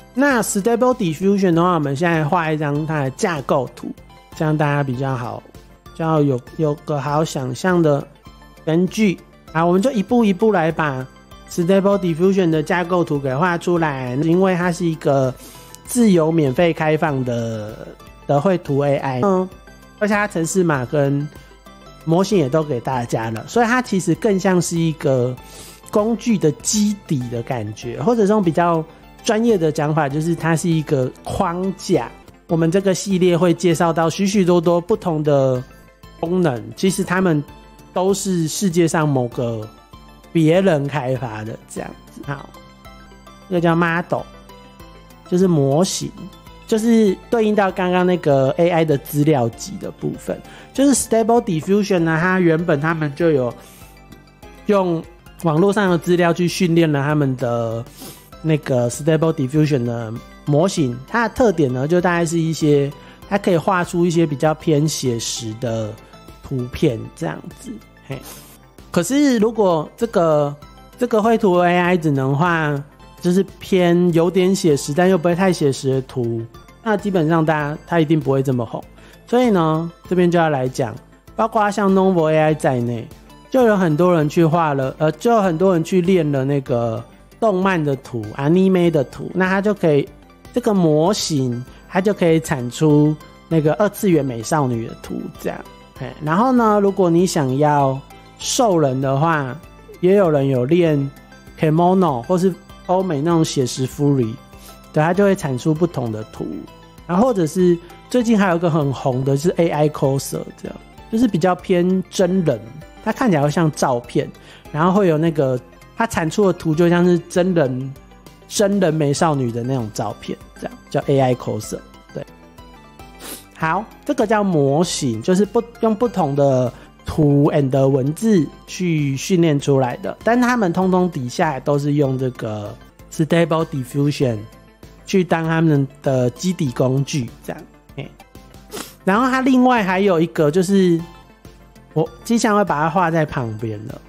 那 Stable Diffusion 的话，我们现在画一张它的架构图，这样大家比较好，比较有个好想象的根据。好，我们就一步一步来把 Stable Diffusion 的架构图给画出来，因为它是一个自由免费开放的绘图 AI， 而且它程式码跟模型也都给大家了，所以它其实更像是一个工具的基底的感觉，或者用比较专业的讲法，就是它是一个框架。我们这个系列会介绍到许许多多不同的功能，其实它们都是世界上某个别人开发的这样子。好，这个叫 model， 就是模型，就是对应到刚刚那个 AI 的资料集的部分。就是 Stable Diffusion 呢，它原本他们就有用网络上的资料去训练了他们的那个 Stable Diffusion 的模型。它的特点呢，就大概是一些它可以画出一些比较偏写实的图片这样子。嘿，可是如果这个绘图 AI 只能画就是偏有点写实但又不会太写实的图，那基本上它一定不会这么红。所以呢，这边就要来讲，包括像 Novo AI 在内，就有很多人去画了，就有很多人去练了那个动漫的图 anime 的图，那它就可以这个模型它就可以产出那个2次元美少女的图这样。然后呢，如果你想要兽人的话，也有人有练 Kemono 或是欧美那种写实 Fury， 对，它就会产出不同的图。然后或者是最近还有一个很红的是 AI Coser， 这样就是比较偏真人，它看起来会像照片，然后会有那个它产出的图就像是真人美少女的那种照片，这样叫 AI Coser。 对，好，这个叫模型，就是用不同的图 and 文字去训练出来的，但他们通通底下都是用这个 Stable Diffusion 去当他们的基底工具这样。然后它另外还有一个就是我机箱会把它画在旁边了，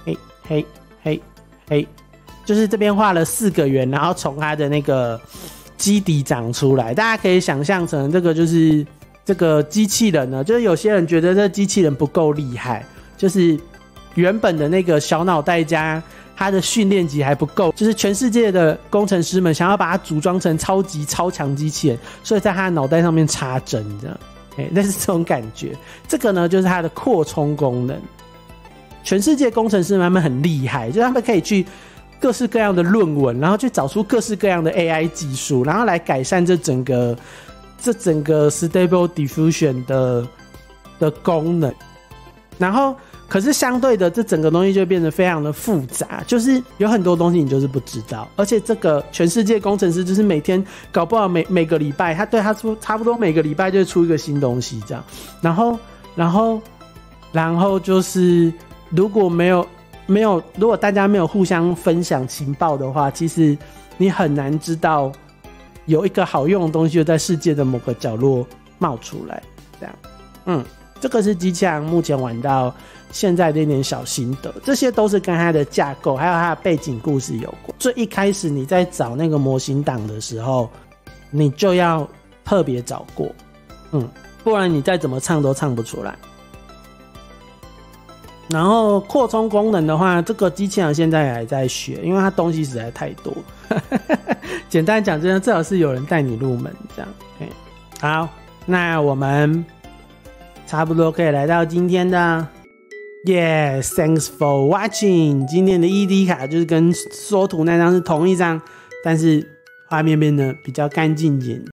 嘿，就是这边画了4个圆，然后从它的那个基底长出来，大家可以想象成这个就是这个机器人呢，就是有些人觉得这机器人不够厉害，就是原本的那个小脑袋加它的训练集还不够，就是全世界的工程师们想要把它组装成超级超强机器人，所以在它的脑袋上面插针这样。那是这种感觉。这个呢就是它的扩充功能。全世界工程师们很厉害，就是他们可以去各式各样的论文，然后去找出各式各样的 AI 技术，然后来改善这整个 Stable Diffusion 的功能。然后可是相对的，这整个东西就变得非常的复杂，就是有很多东西你就是不知道，而且这个全世界工程师就是每天搞不好每个礼拜，他对他说差不多每个礼拜就出一个新东西这样。然后就是如果如果大家没有互相分享情报的话，其实你很难知道有一个好用的东西就在世界的某个角落冒出来这样。这个是机枪目前玩到现在的一点小心得，这些都是跟它的架构还有它的背景故事有关。所以一开始你在找那个模型档的时候，你就要特别找过，不然你再怎么唱都唱不出来。然后扩充功能的话，这个机器人现在还在学，因为它东西实在太多。简单讲，真的最好是有人带你入门这样。好，那我们差不多可以来到今天的 Yes, thanks for watching。 今天的 ED 卡就是跟缩图那张是同一张，但是画面变得比较干净一点。